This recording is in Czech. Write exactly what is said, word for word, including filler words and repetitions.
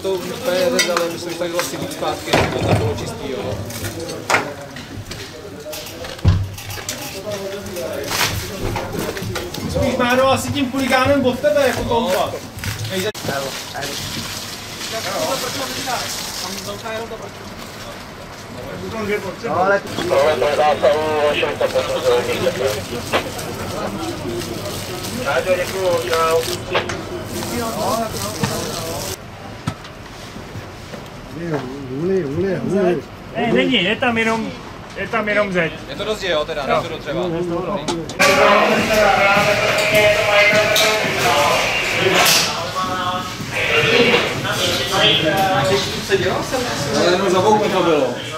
to úplně nezezali, myslím, že tak vlastně víc zpátky, to bylo čistý, jo. Spíš Máro asi tím chuligánem od tebe, jako kompa. Ale děkuju, čau. Hůli, hůli, hůli. Ne, není, je tam jenom, je tam jenom zeď. Je to rozdíl, jo, teda, ne to do dřeva. Ale jenom za to bylo.